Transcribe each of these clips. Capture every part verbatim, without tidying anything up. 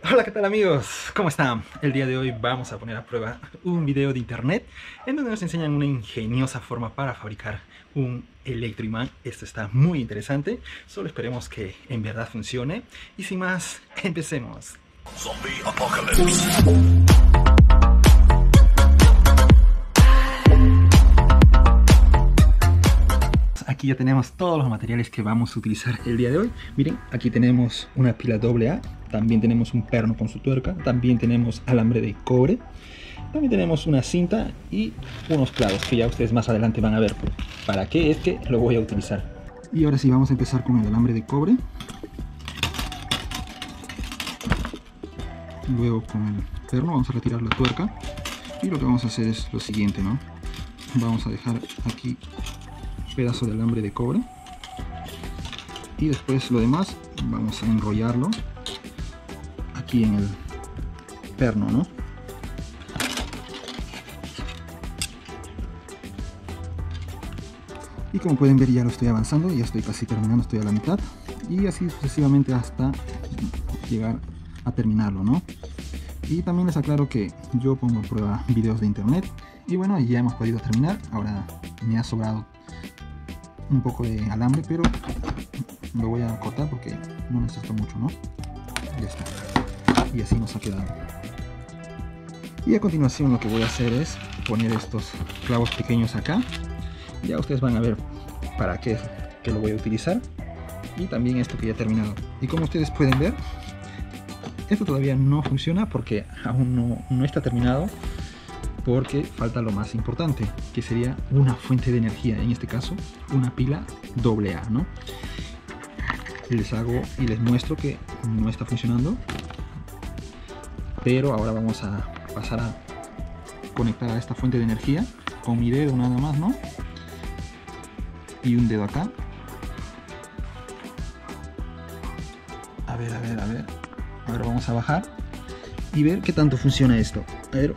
Hola, ¿qué tal amigos? ¿Cómo están? El día de hoy vamos a poner a prueba un video de internet en donde nos enseñan una ingeniosa forma para fabricar un electroimán. Esto está muy interesante, solo esperemos que en verdad funcione y sin más, empecemos. Zombie Apocalypse. Aquí ya tenemos todos los materiales que vamos a utilizar el día de hoy. Miren, aquí tenemos una pila doble A, también tenemos un perno con su tuerca, también tenemos alambre de cobre, también tenemos una cinta y unos clavos que ya ustedes más adelante van a ver para qué es que lo voy a utilizar. Y ahora sí vamos a empezar con el alambre de cobre, luego con el perno vamos a retirar la tuerca y lo que vamos a hacer es lo siguiente, ¿no? Vamos a dejar aquí pedazo de alambre de cobre y después lo demás vamos a enrollarlo aquí en el perno, ¿no? Y como pueden ver ya lo estoy avanzando, ya estoy casi terminando, estoy a la mitad y así sucesivamente hasta llegar a terminarlo, ¿no? Y también les aclaro que yo pongo a prueba videos de internet y bueno, ya hemos podido terminar. Ahora me ha sobrado un poco de alambre, pero lo voy a cortar porque no necesito mucho, ¿no? Ya está. Y así nos ha quedado. Y a continuación lo que voy a hacer es poner estos clavos pequeños acá. Ya ustedes van a ver para qué que lo voy a utilizar. Y también esto que ya he terminado. Y como ustedes pueden ver, esto todavía no funciona porque aún no, no está terminado, porque falta lo más importante, que sería una fuente de energía, en este caso una pila doble A, ¿no? Les hago y les muestro que no está funcionando, pero ahora vamos a pasar a conectar a esta fuente de energía con mi dedo nada más, ¿no? Y un dedo acá. A ver, a ver, a ver. Ahora vamos a bajar y ver qué tanto funciona esto. A ver.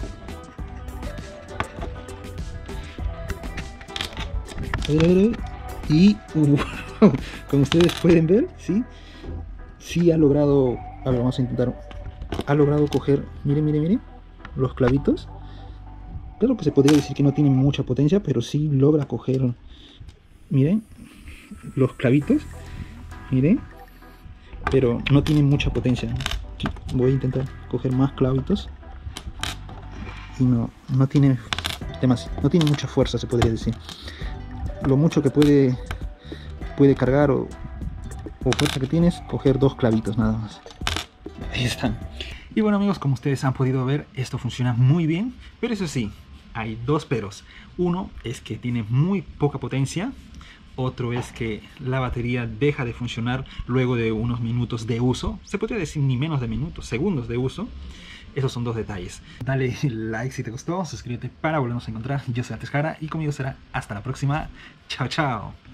Y uh, como ustedes pueden ver, sí, sí ha logrado. A ver, vamos a intentar. Ha logrado coger, miren, miren, miren, los clavitos. Claro que se podría decir que no tiene mucha potencia, pero sí logra coger, miren, los clavitos, miren, pero no tiene mucha potencia. Voy a intentar coger más clavitos y no, no tiene demasiado, no tiene mucha fuerza, se podría decir. Lo mucho que puede puede cargar o, o fuerza que tienes, coger dos clavitos nada más. Ahí están. Y bueno amigos, como ustedes han podido ver, esto funciona muy bien, pero eso sí, hay dos peros. Uno es que tiene muy poca potencia, otro es que la batería deja de funcionar luego de unos minutos de uso, se podría decir ni menos de minutos, segundos de uso. Esos son dos detalles. Dale like si te gustó, suscríbete para volvernos a encontrar. Yo soy Artes Jara y conmigo será hasta la próxima. Chao, chao.